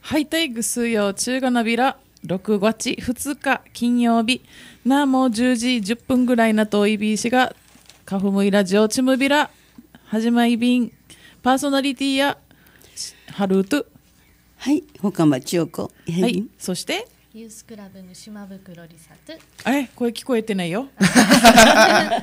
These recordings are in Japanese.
ハイタイグ水曜中がなびら6月2日金曜日なもう10時10分ぐらいなといびいしがカフムイラジオチムビラ始まいびんパーソナリティやハルートはい、他間千代子。はい、そしてユースクラブの島袋りさとあれ声聞こえてないよはい、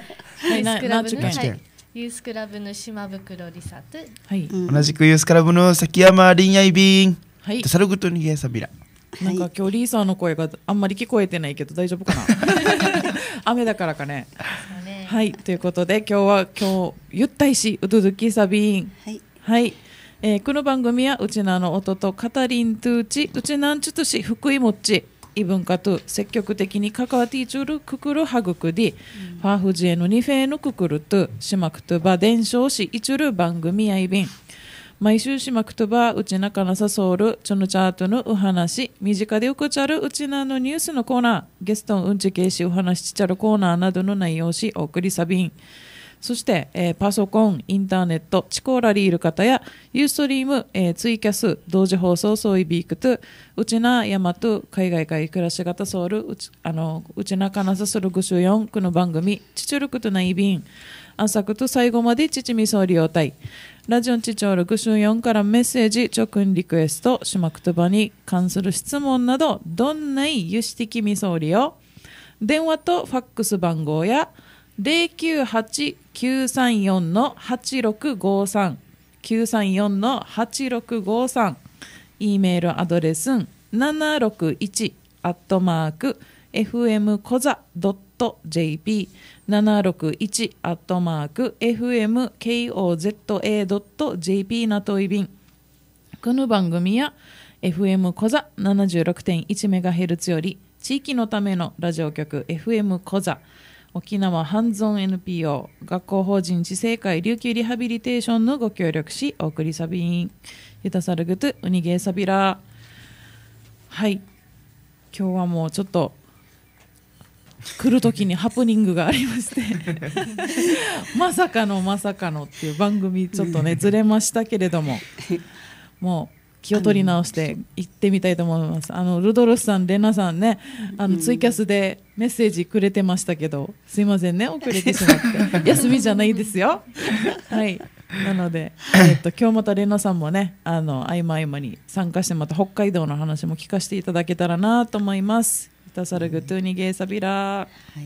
ユースクラブの、 はい、 ユースクラブの島袋りさと、 はい、 同じくユースクラブの崎山凛愛便、はい、サルグトニゲサビラ。 なんか今日リーサーの声があんまり聞こえてないけど大丈夫かな雨だからかね。はい、ということで今日ゆったいしうどどきさびん、はい、はい、この番組はうちなのおととカタリントゥーチうちなんちゅとし福井もっち異文化と積極的に関わっていちゅるくくるはぐくで、ファーフジエのニフェのくくるとしまくとば伝承しいちゅる番組やいびん毎週しまくとばうちなかなさそうるちょのチャートのお話身近でうくちゃるうちなのニュースのコーナーゲストうんちけいしお話しちゃるコーナーなどの内容しお送りさびんそして、パソコン、インターネット、チコーラリール方やユーストリーム、ツイキャス、同時放送、そういビークとうちな山と海外会暮らし方ソウルうちなかなさするぐしゅよんこの番組ちちゅるくとないびん朝くと最後までちちみそうりようたいラジオンチチョールグシュ4からメッセージ、直近リクエスト、しまくとばに関する質問など、どんないゆしてきみそうりよ。電話とファックス番号や、098-934-8653、934-8653、E メールアドレスん、761-fm コザ .jp761-fmkoza.jp なといびんこの番組や FM コザ 76.1MHz より地域のためのラジオ局 FM コザ沖縄ハンズオン NPO 学校法人自生会琉球リハビリテーションのご協力しお送りさびんゆたさるぐとうにげーさびらはい今日はもうちょっと来る時にハプニングがありましてまさかのっていう番組ちょっとねずれましたけれどももう気を取り直して行ってみたいと思います。ルドルフさんレナさんねツイキャスでメッセージくれてましたけどすいませんね遅れてしまって休みじゃないですよはいなので、今日またレナさんもね合間合間に参加してまた北海道の話も聞かせていただけたらなと思います。タサルグトゥニゲーサビラはいはい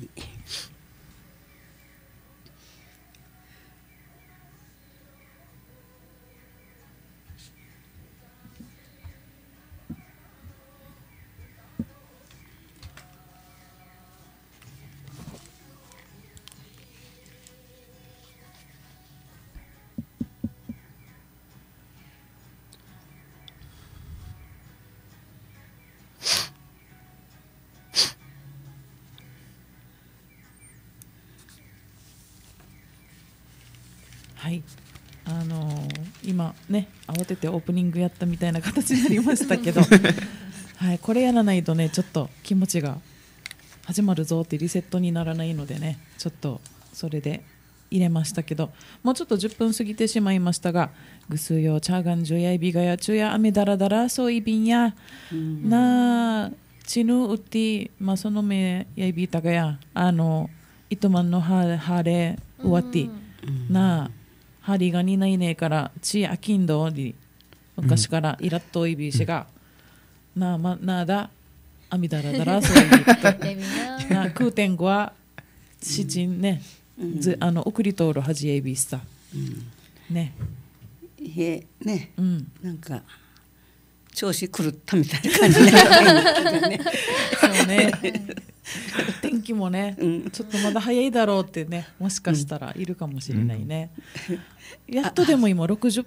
はい今ね慌ててオープニングやったみたいな形になりましたけど、はい、これやらないとねちょっと気持ちが始まるぞってリセットにならないのでねちょっとそれで入れましたけどもうちょっと10分過ぎてしまいましたがぐすよチャーガンジュやいびがやちゅや雨だらだらそういびんやなちぬうってまあそのめやいびたがやいとまんのはれうわってなハリがにないねえからちあきんどに昔からイラッといびしが、なあだあみだらだらそういうな空天語はしちんね、送り通るはじえびしさ、ねね、なんか調子狂ったみたいな感じねそうね天気もね、ちょっとまだ早いだろうってねもしかしたらいるかもしれないね、やっとでも今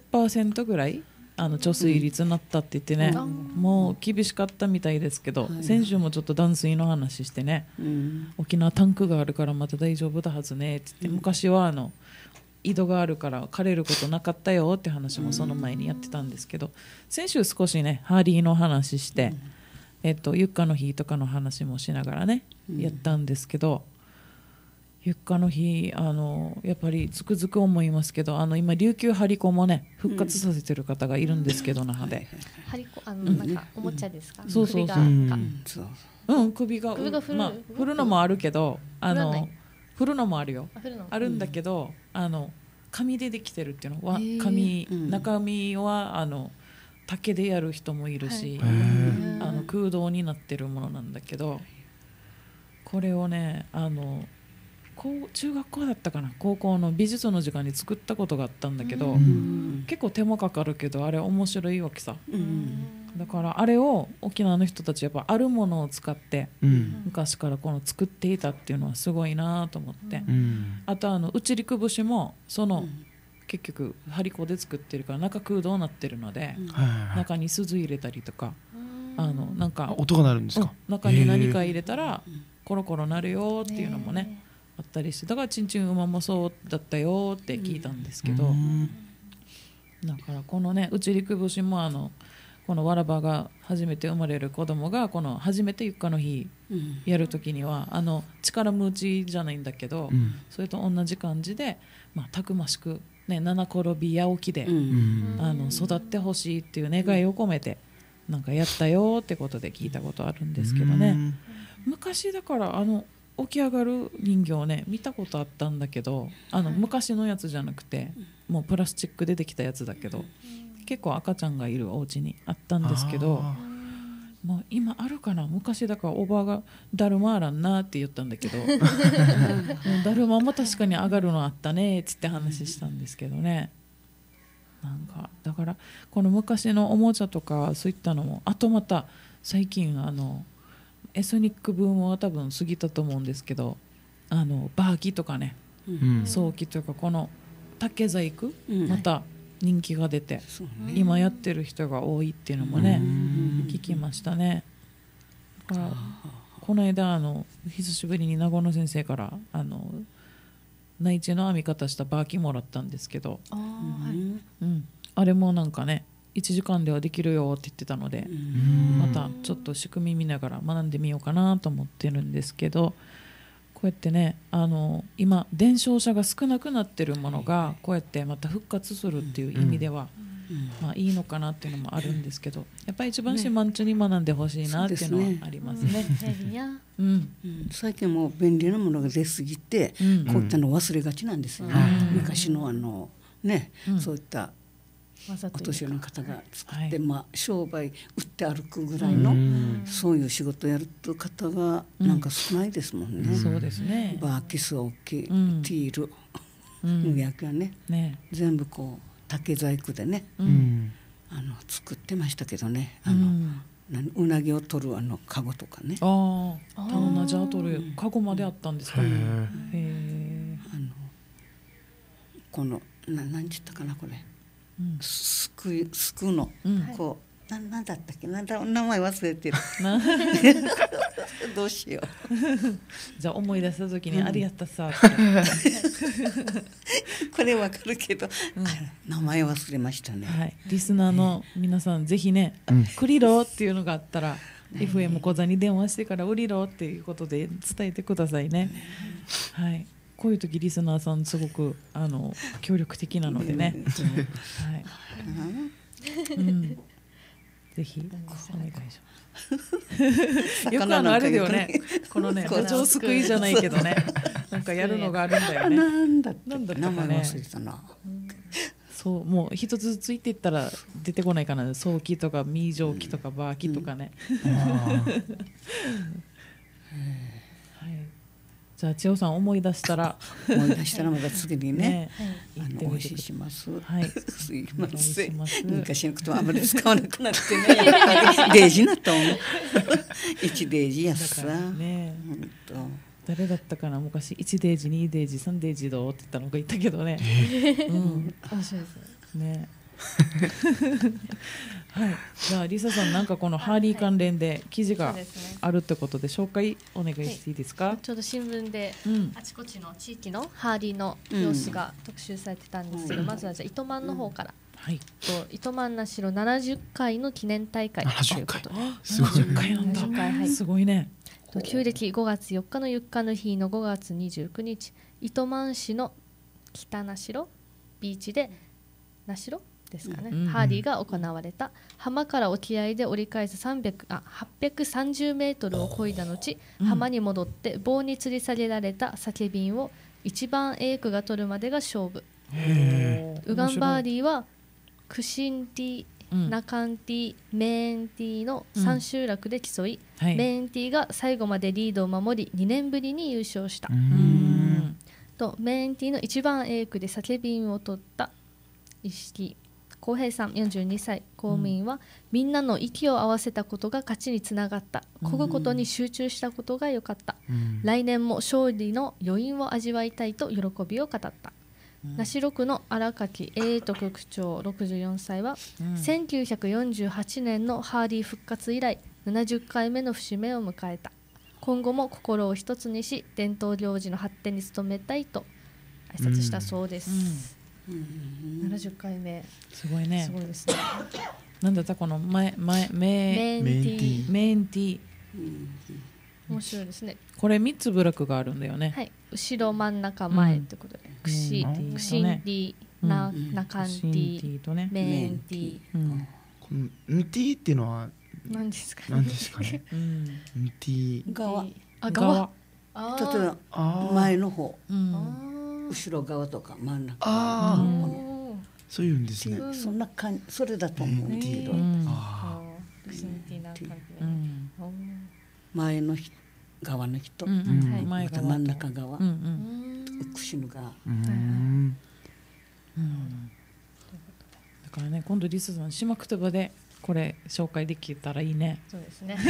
60% ぐらい貯水率になったって言ってね、もう厳しかったみたいですけど、先週もちょっと断水の話してね、沖縄タンクがあるからまた大丈夫だはずねって言って、昔は井戸があるから枯れることなかったよって話もその前にやってたんですけど、先週少しねハーリーの話して、ゆっかの日とかの話もしながらね、やったんですけど、 ゆっかの日やっぱりつくづく思いますけど今琉球張り子もね復活させてる方がいるんですけど那覇で張り子なんかおもちゃですか、 そうそうそう首がまあ振るのもあるけど振るのもあるよあるんだけど紙でできてるっていうのは中身は竹でやる人もいるし空洞になってるものなんだけどこれをね中学校だったかな高校の美術の時間に作ったことがあったんだけど結構手間かかるけどあれ面白いわけさだからあれを沖縄の人たちやっぱあるものを使って昔から作っていたっていうのはすごいなと思ってあと内陸節も結局張り子で作ってるから中空洞になってるので中に鈴入れたりとかなんか音が鳴るんですか中に何か入れたらコロコロ鳴るよっていうのもねあったりしてだからちんちん馬もそうだったよって聞いたんですけどだからこのね内陸節もこのわらばが初めて生まれる子供がこの初めてゆっかの日やる時には力むちじゃないんだけどそれと同じ感じでたくましくね七転び八起きで育ってほしいっていう願いを込めてなんかやったよってことで聞いたことあるんですけどね昔だから起き上がる人形ね見たことあったんだけど昔のやつじゃなくてもうプラスチックでできたやつだけど結構赤ちゃんがいるお家にあったんですけどもう今あるかな昔だからおばあがだるまあらんなって言ったんだけどだるまも確かに上がるのあったねっつって話したんですけどねなんかだからこの昔のおもちゃとかそういったのもあとまた最近エスニックブームは多分過ぎたと思うんですけどバーキとかね早期というかこの竹細工また人気が出て今やってる人が多いっていうのもね聞きましたねだからこの間久しぶりに名護の先生から内地の編み方したバーキもらったんですけどあれもなんかね1時間ではできるよって言ってたのでまたちょっと仕組み見ながら学んでみようかなと思ってるんですけどこうやってね今伝承者が少なくなってるものがこうやってまた復活するっていう意味では、いいのかなっていうのもあるんですけどやっぱり一番四万十に学んでほしいなっていうのはありますね。 最近もう便利なものが出過ぎて、こういったの忘れがちなんですよね。昔のそういったお年寄りの方が作って、商売売って歩くぐらいのそういう仕事をやるという方がなんか少ないですもんね。 そうですね。 バーキスオーキティール無薬がね全部こう竹細工でね作ってましたけどねうなぎを取るカゴとかねうなじを取るカゴまであったんですか。 この何て言ったかなこれすくうの、こうなんだったっけ名前忘れてるどうしようじゃあ思い出した時にあれやったさこれわかるけど、名前忘れましたね、 リスナーの皆さんぜひねクリロっていうのがあったら、FM 講座に電話してから売りろっていうことで伝えてくださいね。こういう時リスナーさんすごく協力的なのでね、ぜひお願いします。よくあれだよね、このねダチョウすくいじゃないけどねなんかやるのがあるんだよね。 なんだったかね。 名前忘れたな。 そうもう一つずついっていったら出てこないかな。早期とかミージョーキとかバーキとかね。じゃあ千代さん思い出したらまた次にねお教えします。すいません。昔のことはあまり使わなくなってね。やっぱりデージなと思う。1デージやさ。 誰だったかな昔1デージ2デージ3デージどうって言ったのがいたけどね。 面白いですね。じゃあリサさんなんかこのハーリー関連で記事があるってことで紹介お願いしていいですか。 ちょうど新聞であちこちの地域のハーリーの様子が特集されてたんですけど、まずはじゃあ糸満の方から、糸満那城70回の記念大会ということね。 70回なんだ。すごいね。 旧暦5月4日のゆっかの日の5月29日、糸満市の北名代ビーチで名代ですかね、ハーディーが行われた。浜から沖合で折り返す830メートルを漕いだ後、浜に戻って棒に吊り下げられた酒瓶を一番エークが取るまでが勝負。ウガンバーディーはクシンティ、ナカンティ、メーンティの3集落で競い、メーンティが最後までリードを守り2年ぶりに優勝した。とメーンティの一番エークで酒瓶を取った石木浩平さん42歳公務員は、みんなの息を合わせたことが勝ちにつながった。漕ぐことに集中したことが良かった。来年も勝利の余韻を味わいたいと喜びを語った。名代区の荒垣英斗局長64歳は、1948年のハーディー復活以来70回目の節目を迎えた。今後も心を一つにし伝統行事の発展に努めたいと挨拶したそうです。70回目すごいね。 すごいですね。 なんだったこのメンティ面白いですね。 これ3つ部落があるんだよね。 はい、後ろ真ん中前ということで、クシンティ、ナカンティ、メンティ。 このンティっていうのは何ですかね。 何ですかね。ンティ側。 側。 例えば前の方、後ろ側とか真ん中側。 そういうんですね。 そんな感じ、それだと思うけど。前の側の人、また真ん中側、串の側。 だからね、今度リスさん島くとばでこれ紹介できたらいいね。 そうですね。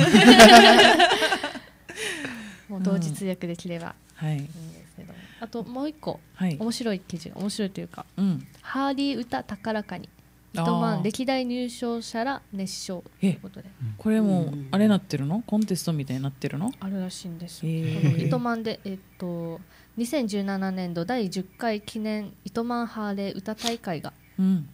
もう同時通訳できればいいんですけど、あともう一個面白い記事、面白いというか、ハーディー歌高らかに糸満歴代入賞者ら熱唱ということで、 これもあれなってるの？コンテストみたいになってるの？ あるらしいんです。この糸満で2017年度第10回記念糸満ハーレー歌大会が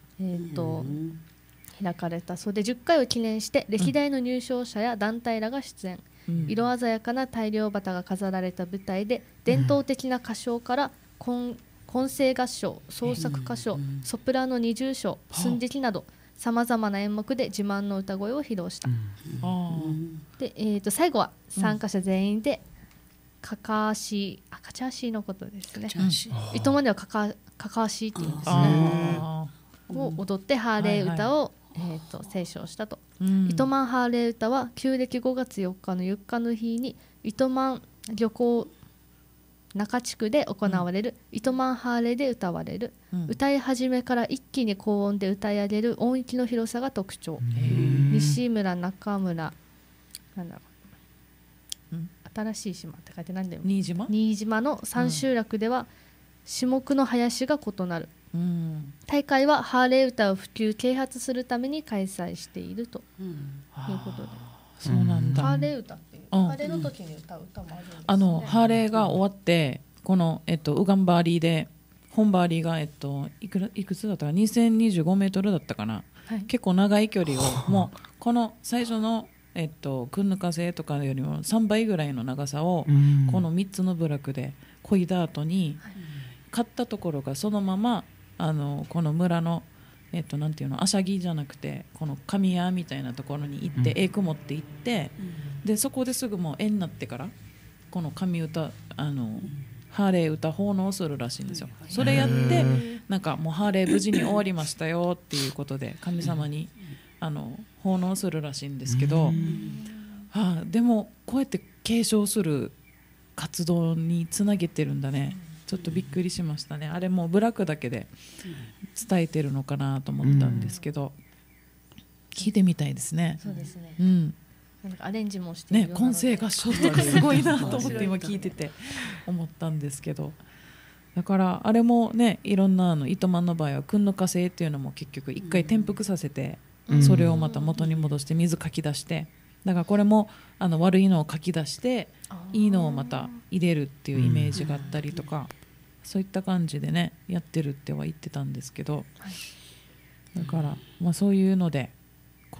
開かれたそうで、10回を記念して歴代の入賞者や団体らが出演。色鮮やかな大漁旗が飾られた舞台で、伝統的な歌唱から混声合唱、創作歌唱、ソプラノ二重唱、寸劇などさまざまな演目で自慢の歌声を披露した。で、最後は参加者全員でカチャーシーのことですね。糸満ではカカーシーっていうんですね。を踊ってハーレー歌を斉唱したと。糸満ハーレー歌は旧暦5月4日のゆっかの日に糸満漁港中地区で行われる糸満ハーレーで歌われる、歌い始めから一気に高音で歌い上げる音域の広さが特徴。西村、中村、なんだろう、新しい島って書いてなんだよ。新島の3集落では種目の林が異なる。大会はハーレー歌を普及啓発するために開催しているということで、 そうなんだ。 ハーレー歌っていうハーレーの時に歌う歌もあるんですね。 ハーレーが終わってこのウガンバーリーで本バーリーがいくつだったか2025メートルだったかな、結構長い距離をもうこの最初のクンヌカセとかよりも3倍ぐらいの長さをこの3つの部落で漕いだ後に、買ったところがそのままこの村のなんていうの、あしゃぎじゃなくてこの神屋みたいなところに行って、エーク持って行って、でそこですぐもう絵になってからこの神歌ハーレー歌奉納するらしいんですよ。それやってなんかもうハーレー無事に終わりましたよっていうことで神様に奉納するらしいんですけど、でもこうやって継承する活動につなげてるんだね。ちょっとびっくりしましたね。あれも部落だけで伝えてるのかなと思ったんですけど、聞いてみたいですね。 そうですね。 なんかアレンジもしてるようなので、 混声合唱とかすごいなと思って今聞いてて思ったんですけど、だからあれもね、いろんな糸満の場合は訓の火星っていうのも結局一回転覆させて、それをまた元に戻して水かき出して、だからこれも悪いのをかき出していいのをまた入れるっていうイメージがあったりとか、そういった感じでねやってるっては言ってたんですけど、だから、そういうのでこの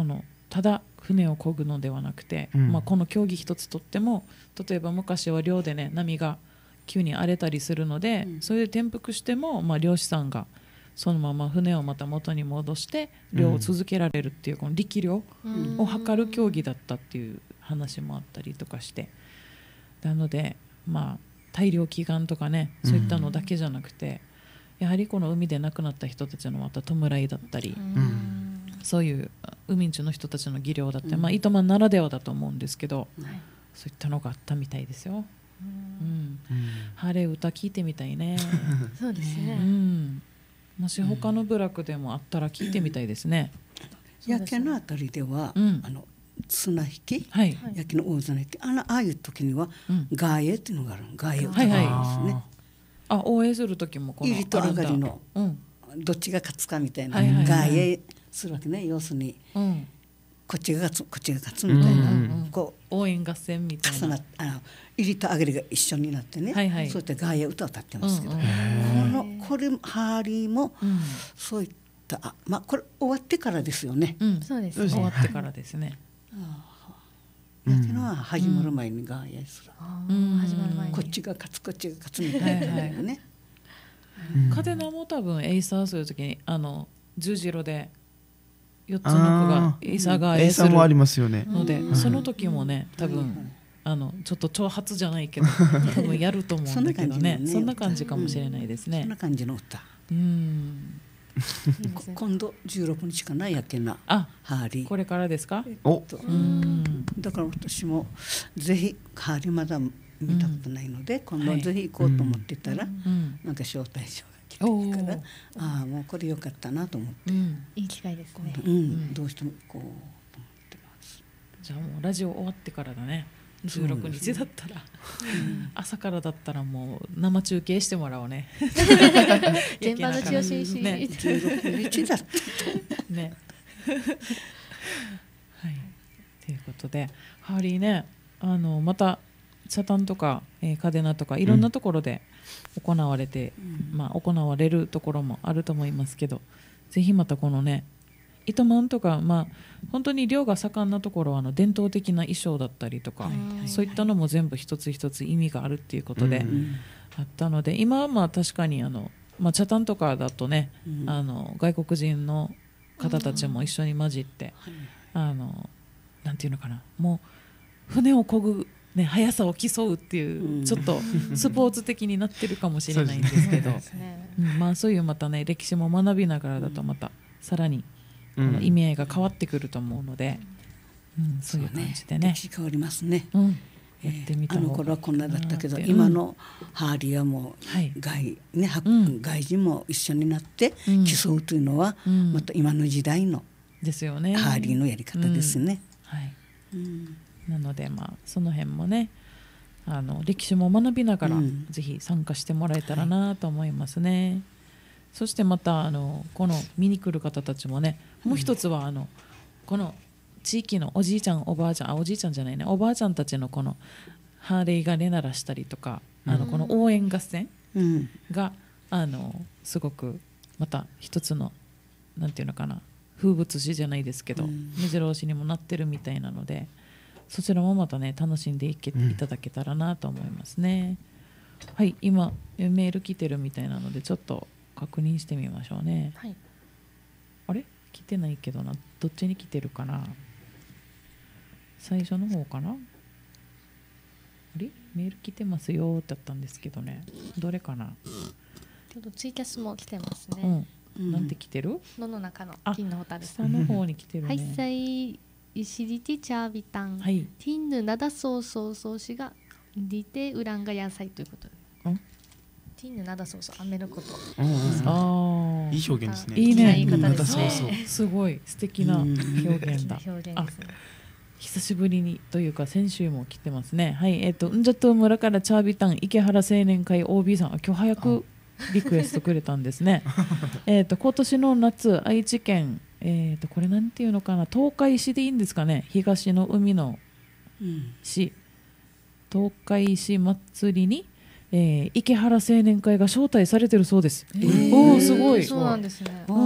ただ船を漕ぐのではなくて、この競技一つとっても、例えば昔は漁でね波が急に荒れたりするので、それで転覆しても、漁師さんがそのまま船をまた元に戻して漁を続けられるっていう、この力量を測る競技だったっていう話もあったりとかして、なので大量祈願とかね、そういったのだけじゃなくて、やはりこの海で亡くなった人たちのまた弔いだったり、そういう海人の人たちの技量だって、糸満ならではだと思うんですけど、そういったのがあったみたいですよ。ハレ歌聞いてみたいね。 そうですね。 もし他の部落でもあったら聞いてみたいですね。 焼けのあたりでは、綱引き、焼きの大綱引き、ああいう時にはガーエっていうのがある。ガーエ歌がですね。 応援する時もこの入りと上がりのどっちが勝つかみたいなガーエするわけね。要するにこっちが勝つこっちが勝つみたいな、こう応援合戦みたいな、 入りと上がりが一緒になってね、そういったガーエ歌を歌ってますけど、これハーリーもそういったこれ終わってからですよね。 そうですね。 終わってからですね。 焼きのは始まる前にガーエする。 始まる前にこっちが勝つこっちが勝つみたいなね。 カデナも多分エイサーするときに十字路で4つの句がエイサーがエイするので、その時もね多分ちょっと挑発じゃないけど多分やると思うんだけどね、そんな感じかもしれないですね。 そんな感じの歌。今度16日かな、やけなハーリー。 これからですか？ だから私もぜひハーリーまだ見たことないので、今度ぜひ行こうと思ってたら、なんか招待状が来てから、もうこれよかったなと思って、 いい機会ですね。 どうしても行こうと思ってます。 じゃあもうラジオ終わってからだね。16日だったら、朝からだったらもう生中継してもらおうね。 現場の中心し 16日だったね。はい。ということでハーリーね、またチャタンとか、カデナとかいろんなところで行われて、行われるところもあると思いますけど、ぜひまたこのね糸満とか、本当に漁が盛んなところは伝統的な衣装だったりとか、そういったのも全部一つ一つ意味があるっていうことであったので、今は確かにチャタンとかだとね、外国人の方たちも一緒に混じって、なんていうのかな、もう船を漕ぐ、速さを競うっていう、ちょっとスポーツ的になってるかもしれないんですけど、そういうまたね歴史も学びながらだとまたさらにこの意味合いが変わってくると思うので、そういう感じでね、 歴史変わりますね。 やってみた方が頃はこんなだったけど、今のハーリーはもう外人も一緒になって競うというのは、また今の時代のですよね、 ハーリーのやり方ですね。 なのでその辺もね歴史も学びながら、ぜひ参加してもらえたらなと思いますね。そしてまたこの見に来る方たちもね、もう一つはこの地域のおじいちゃんおばあちゃんおじいちゃんじゃないね、おばあちゃんたちのこのハーレーがね鳴らしたりとか、この応援合戦が、すごくまた一つのなんていうのかな、風物詩じゃないですけど、目白押しにもなってるみたいなので、そちらもまたね楽しんでいただけたらなと思いますね。はい、今メール来てるみたいなのでちょっと確認してみましょうね。あれ来てないけどな、どっちに来てるかな、最初の方かな、あれメール来てますよってあったんですけどね、どれかな。 ちょっとツイキャスも来てますね。 なんて来てる？ 野の中の金のホタルさんの方に来てるね。 はいさい石リティチャービタン、ティンヌナダソーソーソーシがリテウランガ野菜ということで、ティンヌナダソーソー、アメのこと。 いい表現ですね。 いいね。 ナダソーソー。 すごい素敵な表現だ。久しぶりにというか先週も来てますね。はい、うんじゃと村からチャービタン池原青年会 OB さん、今日早くリクエストくれたんですね。今年の夏、愛知県これなんていうのかな、東海市でいいんですかね、東の海の市、東海市祭りに、池原青年会が招待されてるそうです。おお、すごい。 そうなんですね。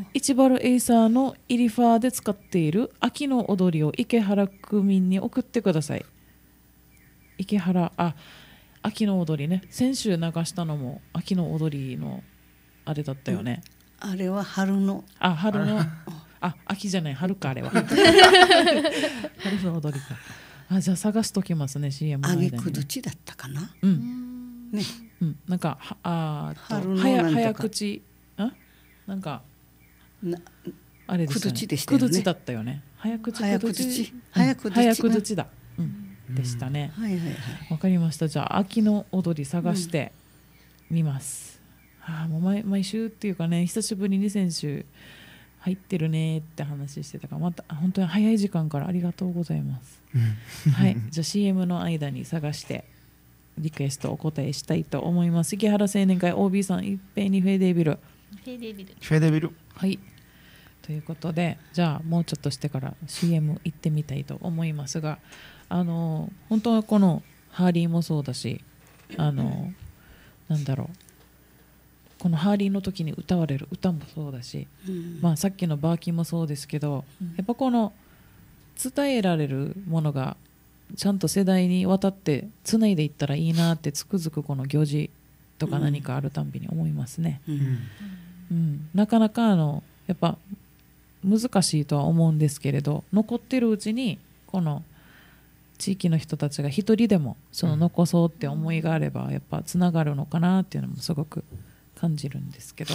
一原エイサーのイリファーで使っている秋の踊りを池原区民に送ってください。池原、秋の踊りね、先週流したのも秋の踊りのあれだったよね。 あれは春の、 春の秋じゃない、春かあれは春の踊りか。じゃあ探しときますね、 CM の間に、ね。 あげくどちだったかな、 ね、なんか春のなんとか早口なんかあれですよね、くどちだったよね。早口早口だ、でしたね。わかりました。じゃあ秋の踊り探してみます。もう毎週っていうかね、久しぶりに先週入ってるねって話してたから、また本当に早い時間からありがとうございます。はい、じゃあ CM の間に探してリクエストお答えしたいと思います。池原青年会 OB さん、いっぺんにフェーデービル。 フェーデビル。 はい。ということで、じゃあもうちょっとしてから CM 行ってみたいと思いますが、本当はこのハーリーもそうだし、なんだろう、このハーリーの時に歌われる歌もそうだし、さっきのバーキンもそうですけど、やっぱこの伝えられるものがちゃんと世代にわたってつないでいったらいいなってつくづくこの行事とか何かあるたんびに思いますね。なかなかやっぱ難しいとは思うんですけれど、残ってるうちにこの地域の人たちが一人でもその残そうって思いがあればやっぱつながるのかなっていうのもすごく感じるんですけど、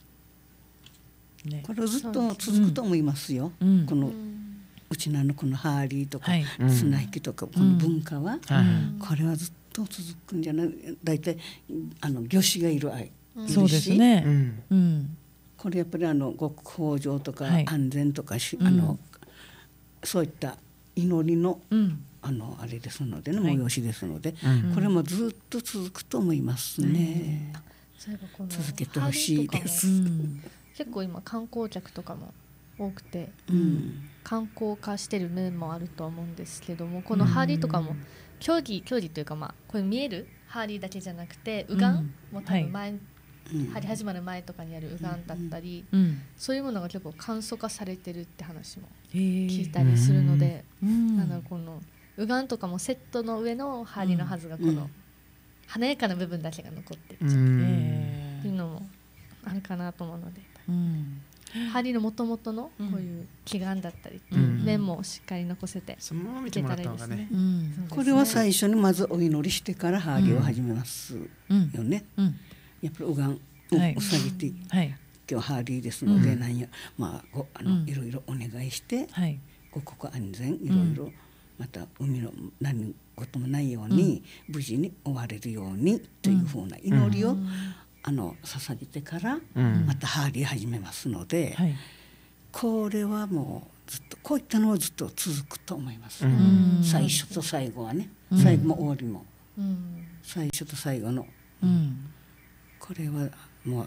これずっと続くと思いますよ。このうちのこのハーリーとか綱引きとかこの文化は、これはずっと続くんじゃない。だいたい魚子がいるそうですね。 これやっぱり極豊穣とか安全とかそういった祈りのあれですのでね、催しですので、これもずっと続くと思いますね。続けてほしいです。 結構今観光客とかも多くて、観光化してる面もあると思うんですけども、このハーリーとかも競技というか、これ見えるハーリーだけじゃなくて右岸も多分張り始まる前とかにある右岸だったり、そういうものが結構簡素化されてるって話も聞いたりするので、この右岸とかもセットの上のハーリーのはずがこの華やかな部分だけが残ってるっていうのもあるかなと思うので、ハーリーの元々のこういう祈願だったり面もしっかり残せていけたらいいですね。 これは最初にまずお祈りしてからハーリーを始めますよね。やっぱり右岸を下げて、今日ハーリーですので、いろいろお願いして、五穀安全いろいろまた海の何事もないように無事に終われるようにというふうな祈りを捧げてからまたハーリー始めますので、これはもうずっとこういったのはずっと続くと思います。最初と最後はね、最後も終わりも、最初と最後の、これはもう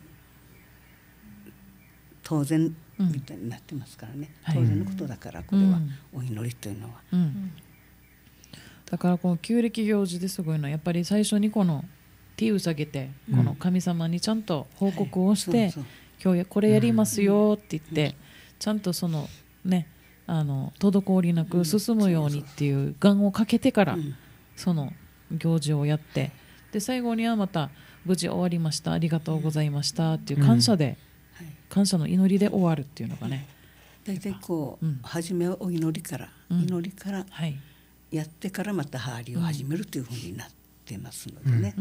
当然みたいになってますからね、当然のことだから、これはお祈りというのは、 だからこの旧暦行事ですごいのはやっぱり最初にこの手を下げてこの神様にちゃんと報告をして、今日これやりますよって言って、ちゃんとそのね滞りなく進むようにっていう願をかけてからその行事をやって、で最後にはまた無事終わりました、ありがとうございましたっていう感謝で、感謝の祈りで終わるっていうのがね、 大体こう初めはお祈りからやってからまたハーリーを始めるというふうになってますのでね。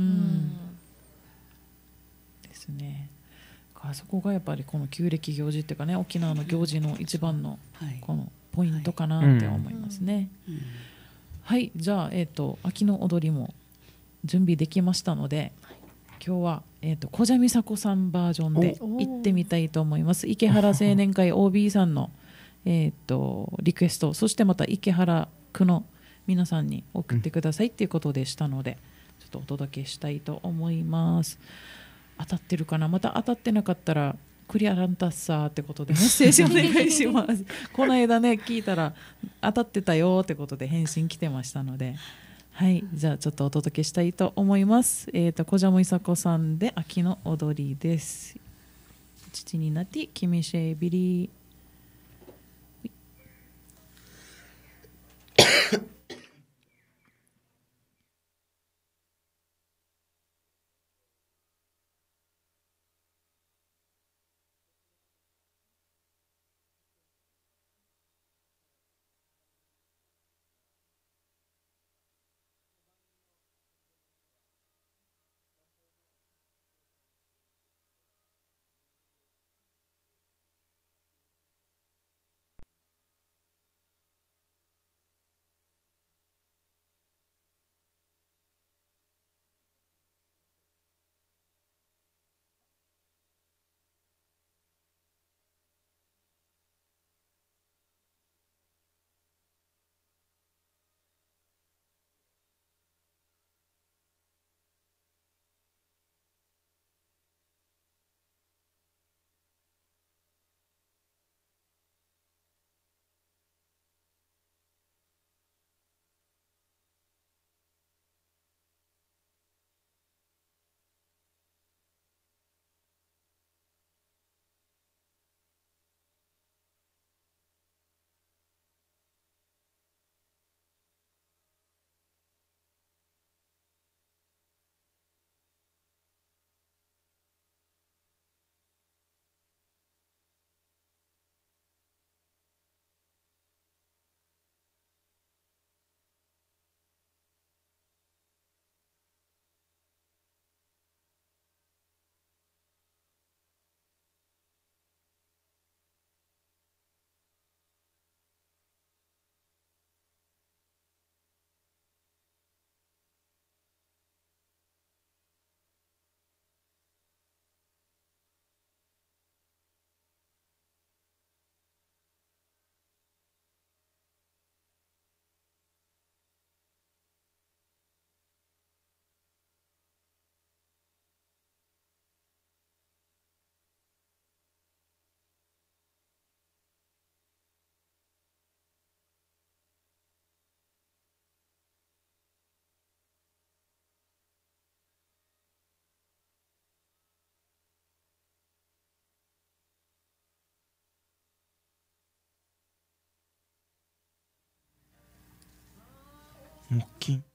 ですね。そこがやっぱりこの旧暦行事っていうかね、沖縄の行事の一番のこのポイントかなって思いますね。はい、じゃあ秋の踊りも準備できましたので、今日は小蛇美佐子さんバージョンで行ってみたいと思います。池原青年会 OB さんのリクエスト、そしてまた池原区の皆さんに送ってくださいっていうことでしたので、ちょっとお届けしたいと思います。当たってるかな、また当たってなかったらクリアランタッサーってことでメッセージお願いしますこの間ね聞いたら当たってたよってことで返信来てましたので、はい、じゃあちょっとお届けしたいと思います。小蛇美佐子さんで秋の踊りです。 父になってキミシェビリ木金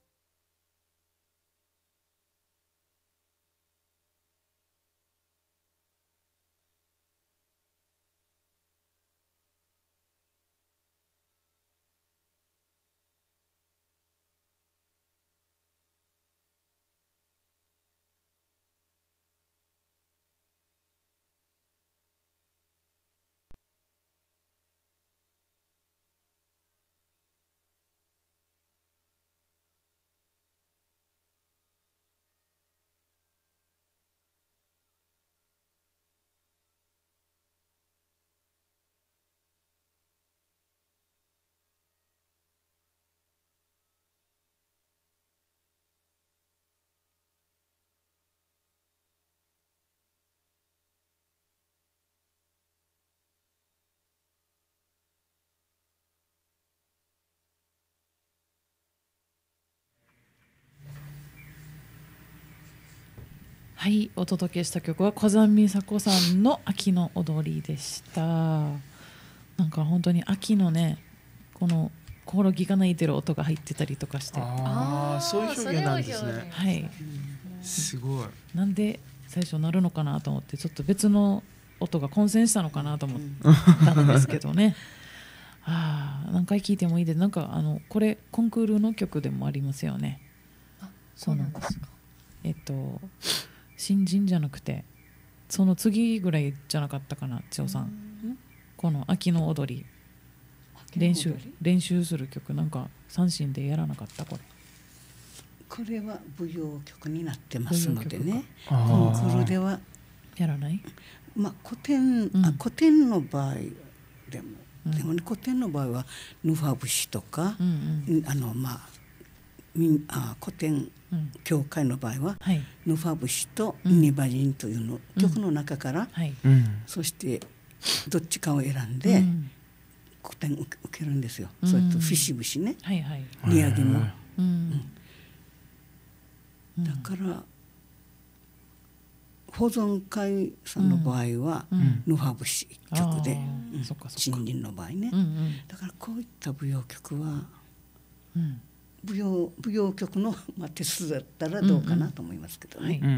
はい、お届けした曲は小山美佐子さんの秋の踊りでした。なんか本当に秋のね、このコオロギが鳴いてる音が入ってたりとかして、 そういう表現なんですね。 はい、 すごい。 なんで最初鳴るのかなと思って、ちょっと別の音が混戦したのかなと思ったんですけどね。何回聴いてもいいで、なんかこれコンクールの曲でもありますよね。 そうなんですか。 新人じゃなくてその次ぐらいじゃなかったかな、千代さん。この秋の踊り練習する曲、なんか三振でやらなかった？これは舞踊曲になってますのでね、コンクールではやらない。 古典の場合でもね、古典の場合はヌファ節とか、古典教会の場合は、ヌファ節とニバジンというの、曲の中から、そしてどっちかを選んで、古典受けるんですよ。それと節節ね、宮城も、だから保存会さんの場合はヌハ節一曲で、新人の場合ね、だからこういった舞踊曲は、舞踊曲の手数だったらどうかなと思いますけどね。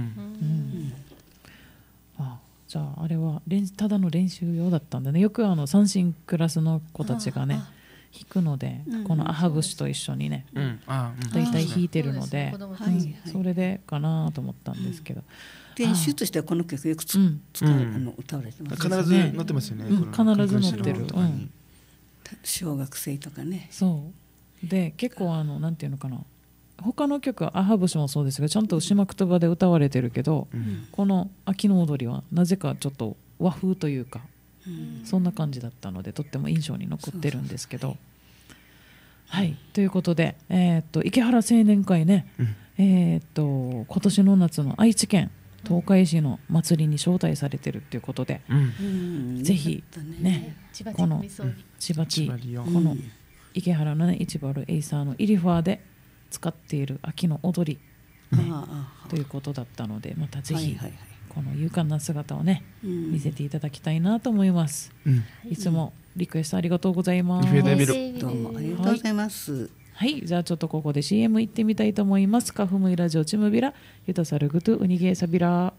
じゃああれはただの練習用だったんだね。よく三線クラスの子たちがね弾くので、このアハ節と一緒にねだいたい弾いてるので、それでかなと思ったんですけど、 練習としてはこの曲よく歌われてます。 必ず載ってますよね。 必ず載ってる。 小学生とかね。 そうで結構なんていうのかな、他の曲はアハ節もそうですがちゃんと牛幕とばで歌われてるけど、この秋の踊りはなぜかちょっと和風というか、そんな感じだったのでとっても印象に残ってるんですけど、はい、ということで、池原青年会ね、今年の夏の愛知県東海市の祭りに招待されてるっていうことで、ぜひね、この千葉地、この池原のね市原エイサーのイリファーで使っている秋の踊り、ね、ということだったので、またぜひこの勇敢な姿をね、見せていただきたいなと思います。いつもリクエストありがとうございます。 どうもありがとうございます。 はい、じゃあちょっとここで CM 行ってみたいと思います。カフムイラジオチムビラユタサルグトゥウニゲーサビラ。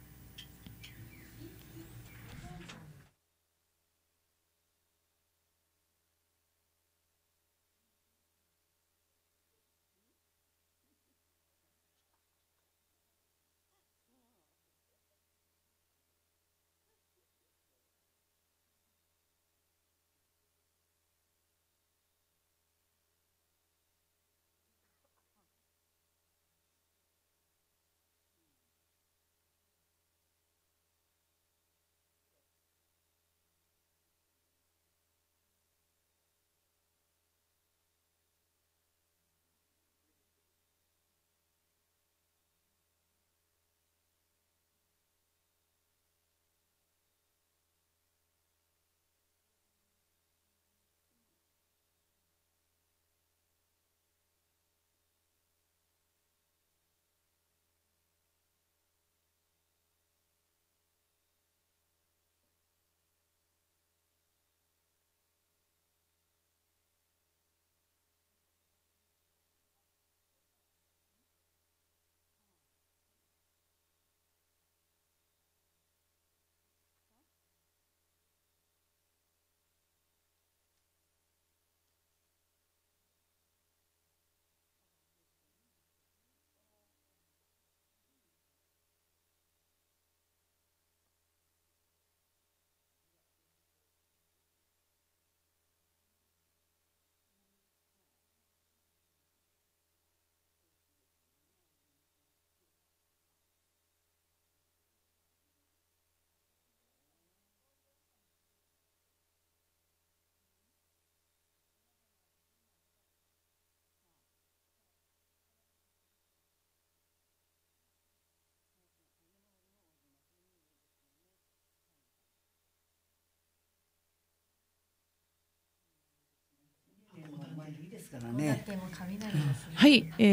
はい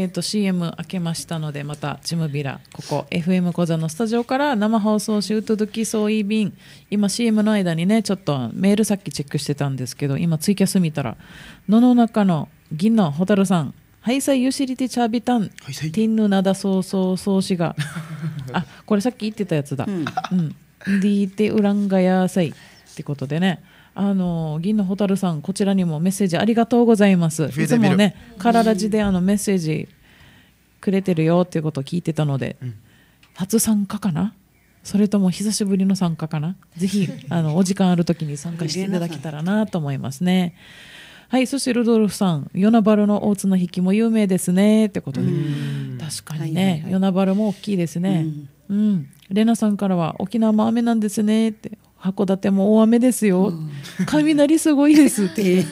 、CM 開けましたのでまたチムビラここ FM 小座のスタジオから生放送しうとどきそういびん、今 CM の間にねちょっとメールさっきチェックしてたんですけど、今ツイキャス見たら野の中の銀のホタルさん、はいさいゆしりてチャービタンティンヌナダソーソーソーシがあ、これさっき言ってたやつだ、ディーテウランガヤーサイってことでね、銀のホタルさんこちらにもメッセージありがとうございます。いつもねカララジでメッセージくれてるよっていうことを聞いてたので、初参加かな、それとも久しぶりの参加かな、ぜひお時間ある時に参加していただけたらなと思いますね。はい、そしてルドルフさん、ヨナバルの大綱引きも有名ですねってことで、確かにね、ヨナバルも大きいですね。レナさんからは沖縄も雨なんですねって、函館も大雨ですよ、雷すごいですって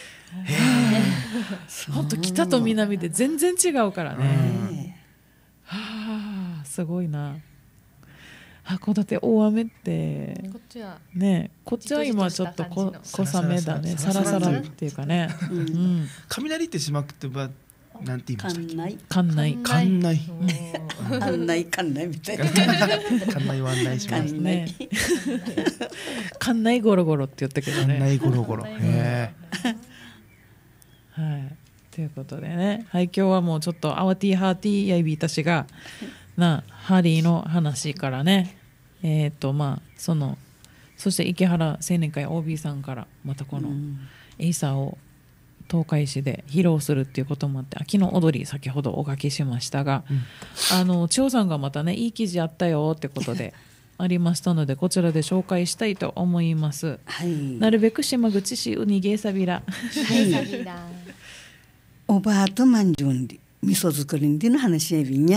本当北と南で全然違うからね。はあ、すごいな。函館大雨ってこっちはね、こっちは今ちょっと小雨だね、サラサラっていうかね。 雷ってしまくってばなんて言いましたっけ。 館内館内案内館内みたいな館内を案内しますね。館内ゴロゴロって言ったけどね。 館内ゴロゴロ。へはい。ということでね、はい、今日はもうちょっとアワティハーティヤイビーたちがハリーの話からね、そして池原青年会 OB さんからまたこのエイサーを東海市で披露するっていうこともあって、秋の踊り先ほどお書きしましたが、千代さんがまたねいい記事あったよってことでありましたので、こちらで紹介したいと思います。はい、なるべく島口市ウニゲーサビラ。 おばあとまんじゅうんで味噌作りでの話やびんや、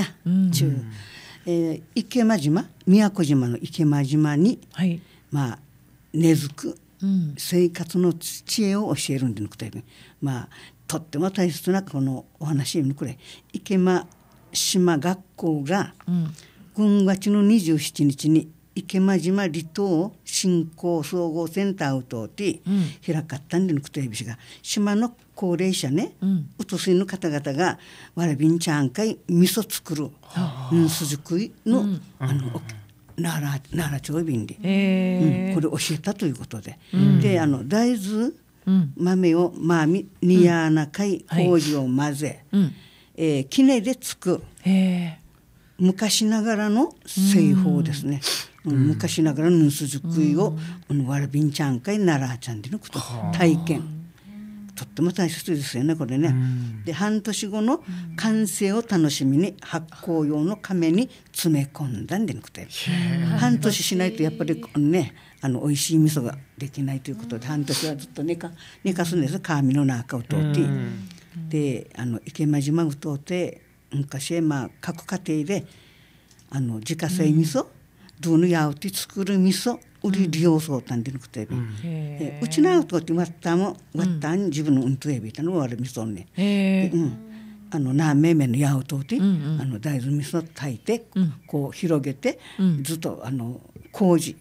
池間島宮古島の池間島に、はい、根付く生活の知恵を教えるんでのくて、とっても大切なこのお話のくれ、池間島学校が5月の27日に池間島離島振興総合センターを通って開かったんでのくとえびしが、島の高齢者ね、うとすいの方々がわらびんちゃんかい味噌作るすじくいの奈良町便で、これ教えたということで、で大豆豆をにやなかい麹を混ぜ、きねでつく昔ながらの製法ですね。昔ながらのすじくいをわらびんちゃんかい奈良ちゃんでのこと体験、とっても大切ですよねこれね。で半年後の完成を楽しみに発酵用の亀に詰め込んだんでなくて、半年しないとやっぱりね美味しい味噌ができないということで、半年はずっと寝かすんです。皮身の中を通ってで池間島を通って昔各家庭で自家製味噌どのやうて作る味噌売り利用そうたんでなくて、うちなうとってわったもわったん自分のうんとえびたのわる味噌ね、何名目のやうとって大豆味噌炊いてこう広げてずっと麹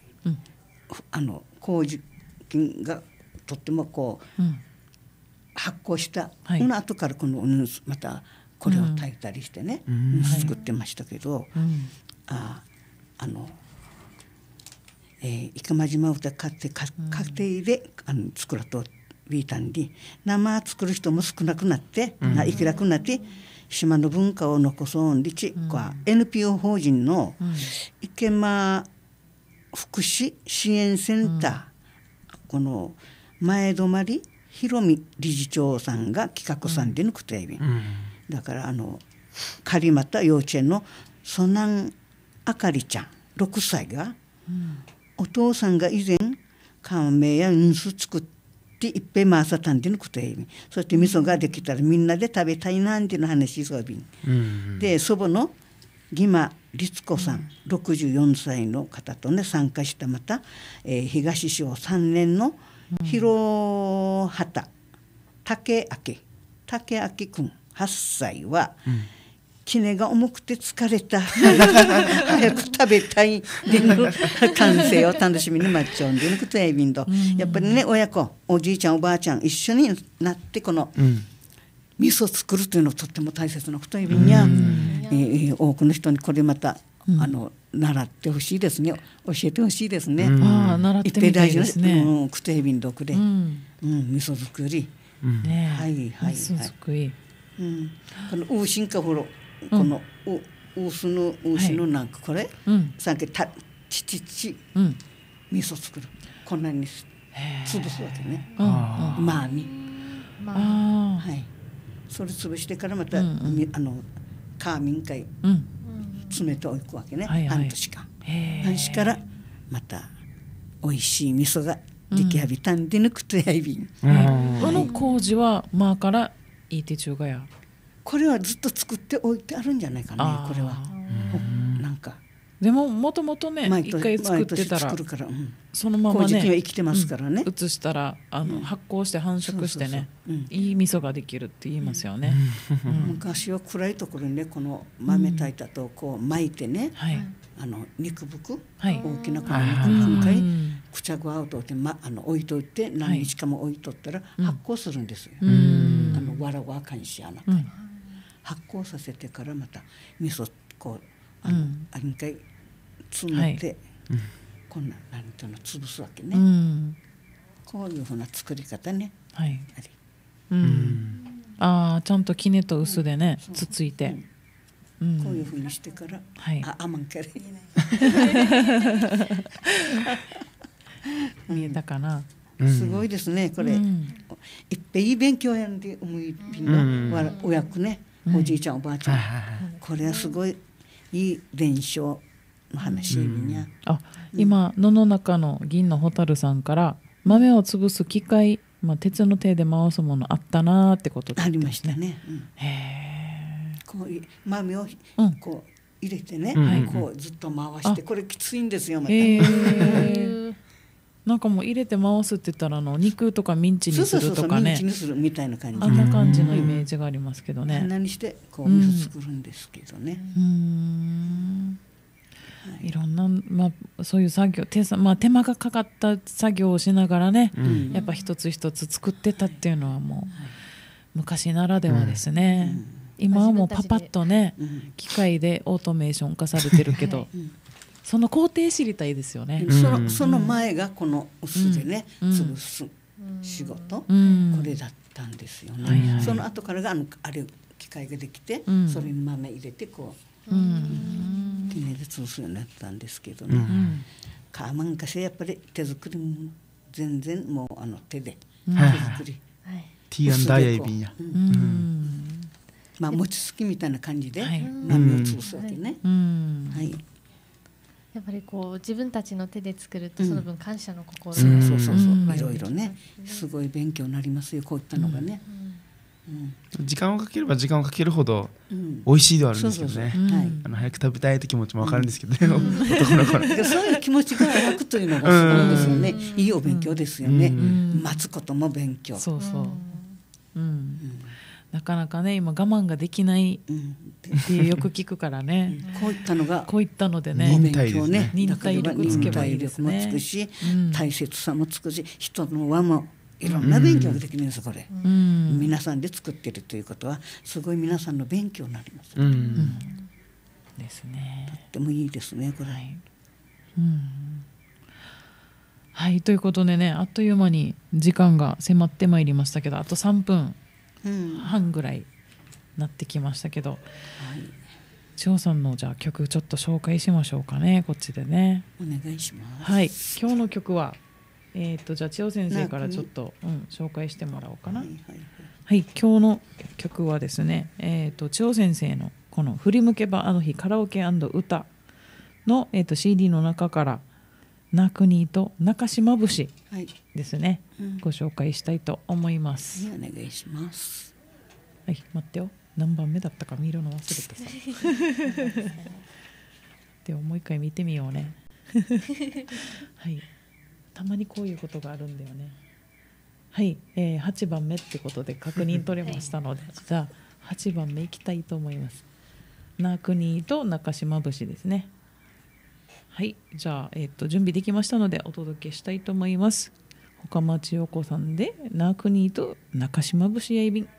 菌がとってもこう発酵したこの後からこのまたこれを炊いたりしてね作ってましたけど、池間島を買って家庭で作らとビータンで生作る人も少なくなって生きなくなって島の文化を残そうにち、NPO 法人の池間福祉支援センター、この前泊ひろみ理事長さんが企画さんでのくてえび、だから狩俣幼稚園のソナンあかりちゃん6歳が、お父さんが以前乾麺やうんす作っていっぺん回さたんでのことえび、そして味噌ができたらみんなで食べたいなんての話そうびん、で祖母の義間律子さん、64歳の方とね参加したまた、東小3年の広畑竹明くん8歳は、きねが重くて疲れた早く食べたいでの完成を楽しみに待っちゃうんでのことやびんと、やっぱりね親子おじいちゃんおばあちゃん一緒になってこの味噌作るというのはとっても大切なことやびんや、多くの人にこれまた習ってほしいですね、教えてほしいですね。 習ってみたいですね。 くとやびんどくで、味噌作り、はいはい、 味噌作り、 このウーシンカフロ、このウースのなんかこれ、さっきち味噌作る、こんなに潰すわけね、まみ、はい、それ潰してからまたカーミン会詰めておくわけね、半年間、半年からまた美味しい味噌が出来上びたんでぬくとやいびん、 この麹はからいい手中がや、 これはずっと作っておいてあるんじゃないかね、これはなんかでももともとね一回作ってたらそのままね麹菌は生きてますからね、 移したら発酵して繁殖してねいい味噌ができるって言いますよね。 昔は暗いところにねこの豆炊いたとこう巻いてね、肉ぶ大きなこの肉ぶくかいくちゃぐあうとって置いといて何日かも置いとったら発酵するんですよ。わらわあかんし発酵させてからまた味噌こう一回詰めて、こんな何ていうの潰すわけね、こういうふうな作り方ね、 ああちゃんときねと薄でねつついて、 こういうふうにしてから、あまんかり見えたかな。 すごいですねこれ、いっぺんいい勉強やんで思いのお役ね、おじいちゃんおばあちゃん、これはすごいいい伝承の話にゃ。 今野の中の銀の蛍さんから豆を潰す機械、鉄の手で回すものあったなーってことですね。 ありましたね。こう豆をこう入れてね、こうずっと回して、これきついんですよまた。 なんかもう入れて回すって言ったら肉とかミンチにするとかね、 ミンチにするみたいな感じ、 あんな感じのイメージがありますけどね。 何してこう味噌作るんですけどね。 いろんな、そういう作業手間がかかった作業をしながらね、やっぱ一つ一つ作ってたっていうのはもう昔ならではですね。今はもうパパッとね、機械でオートメーション化されてるけど、その工程知りたいですよね。 その前がこの薄でね、潰す仕事、これだったんですよね。その後からがあれ機械ができて、それに豆入れてこうきねで潰すようになったんですけどね。かまんかしやっぱり手作りも全然もう手で手作り。 ティーアンダーヤイビンや。 餅つきみたいな感じで豆を潰すわけね。 やっぱりこう自分たちの手で作るとその分感謝の心が、 いろいろねすごい勉強になりますよこういったのがね。 時間をかければ時間をかけるほど美味しいではあるんですけどね。早く食べたいって気持ちもわかるんですけどね、男の子の。 そういう気持ちが湧くというのがすごいですよね。いいお勉強ですよね。待つことも勉強。 そうそう。なかなかね今我慢ができないってよく聞くからね。 こういったのがこういったのでね、 忍耐ですね。 忍耐力つけばいいですね。 忍耐力もつくし、大切さもつくし、人の輪もいろんな勉強ができるんですこれ。皆さんで作っているということはすごい皆さんの勉強になります。 ですね。 とってもいいですねこれ。 はい、ということでね、あっという間に時間が迫ってまいりましたけど、あと3分半ぐらいなってきましたけど、千代さんのじゃあ曲ちょっと紹介しましょうかね、こっちでね。 お願いします。 はい、今日の曲はじゃあ千代先生からちょっと、紹介してもらおうかな。はい、今日の曲はですね、千代先生のこの振り向けばあの日カラオケ&歌の、CD の中からナクニと中島節ですね、ご紹介したいと思います。 お願いします。 はい、待ってよ、何番目だったか見るの忘れてさでももう一回見てみようねはい、たまにこういうことがあるんだよね。はい、8番目ってことで確認取れましたので、じゃあ8番目いきたいと思います。ナクニと中島節ですね。はい、じゃあ、準備できましたのでお届けしたいと思います。岡町陽子さんでナクニと中島節やいびん。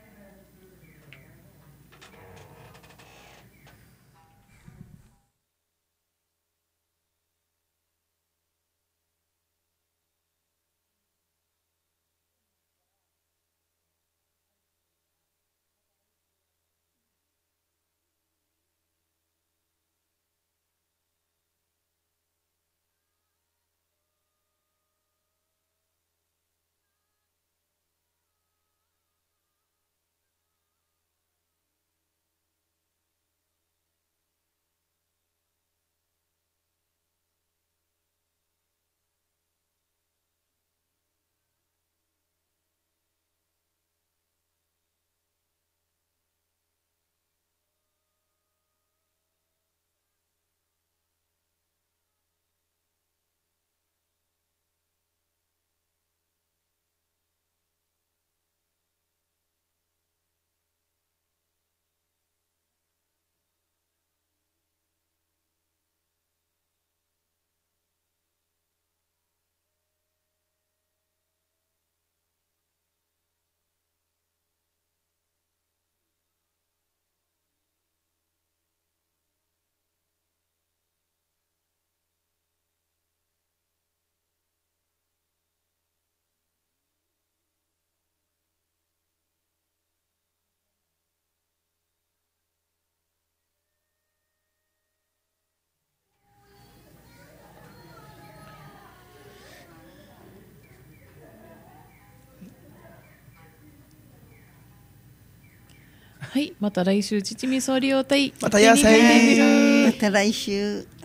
はい、また来週ちちみそうりょうたい。 また野菜。 また来週。